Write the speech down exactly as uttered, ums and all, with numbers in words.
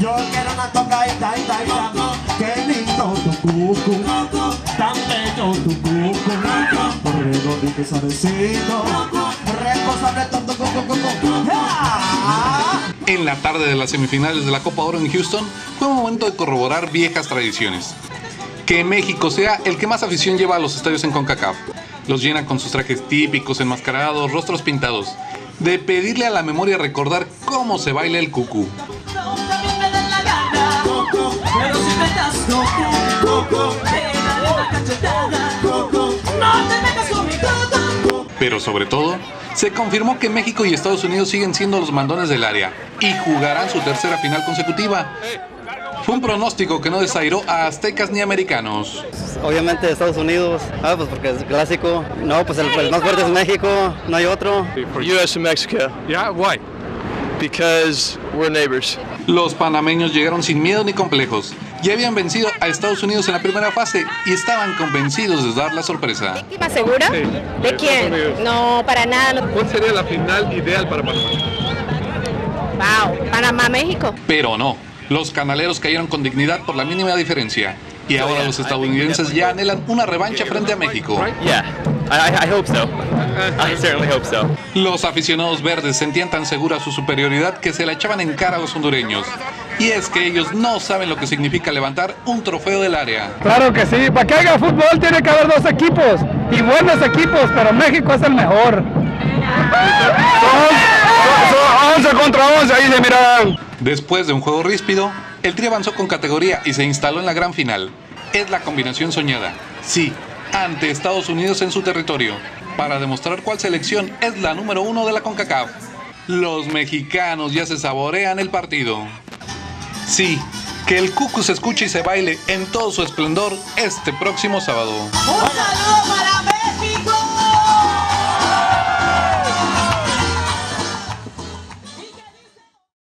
Yo quiero una tocadita y taita. Qué lindo tu cucu, tan bello tu cucu. Redondito y suavecito, reposable tonto cucu cucu. En la tarde de las semifinales de la Copa Oro en Houston, fue un momento de corroborar viejas tradiciones. Que México sea el que más afición lleva a los estadios en CONCACAF. Los llenan con sus trajes típicos, enmascarados, rostros pintados. De pedirle a la memoria recordar cómo se baila el cucú. Pero sobre todo, se confirmó que México y Estados Unidos siguen siendo los mandones del área y jugarán su tercera final consecutiva. Fue un pronóstico que no desairó a aztecas ni americanos. Obviamente Estados Unidos, ah, pues porque es clásico. No, pues el, el más fuerte es México, no hay otro. U S and Mexico. Yeah, why? Because we're neighbors. Los panameños llegaron sin miedo ni complejos. Ya habían vencido a Estados Unidos en la primera fase y estaban convencidos de dar la sorpresa. ¿Más segura? Sí. ¿De quién? No, para nada. No. ¿Cuál sería la final ideal para Panamá? Wow, Panamá-México. Pero no, los canaleros cayeron con dignidad por la mínima diferencia. Y ahora los estadounidenses ya anhelan una revancha frente a México. Yeah, I, I hope so. I certainly hope so. Los aficionados verdes sentían tan segura su superioridad que se la echaban en cara a los hondureños. Y es que ellos no saben lo que significa levantar un trofeo del área. Claro que sí, para que haya fútbol tiene que haber dos equipos, y buenos equipos, pero México es el mejor. once contra once, ahí se miran. Después de un juego ríspido, el Tri avanzó con categoría y se instaló en la gran final. Es la combinación soñada, sí, ante Estados Unidos en su territorio, para demostrar cuál selección es la número uno de la CONCACAF. Los mexicanos ya se saborean el partido. Sí, que el cucú se escuche y se baile en todo su esplendor este próximo sábado.